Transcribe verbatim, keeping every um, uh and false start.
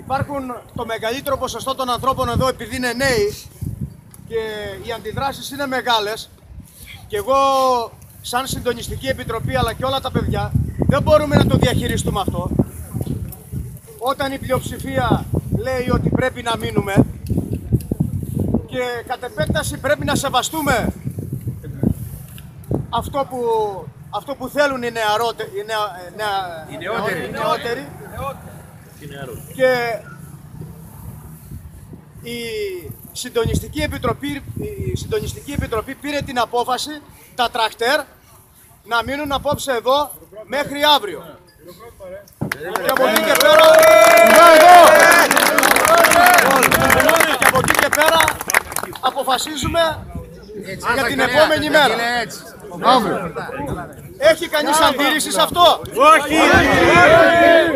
υπάρχουν το μεγαλύτερο ποσοστό των ανθρώπων εδώ, επειδή είναι νέοι και οι αντιδράσεις είναι μεγάλες, και εγώ σαν συντονιστική επιτροπή αλλά και όλα τα παιδιά δεν μπορούμε να το διαχειριστούμε αυτό. Όταν η πλειοψηφία λέει ότι πρέπει να μείνουμε και κατ' επέκταση πρέπει να σεβαστούμε αυτό που, αυτό που θέλουν οι, νεαρότε, οι, νεα, νεα, οι νεότεροι, οι νεότεροι. Και η συντονιστική, επιτροπή, η συντονιστική επιτροπή πήρε την απόφαση τα τρακτέρ να μείνουν απόψε εδώ μέχρι αύριο. Και από εκεί και πέρα, και από εκεί και πέρα αποφασίζουμε για την επόμενη μέρα. Έχει κανείς αντίρρηση σε αυτό? Όχι!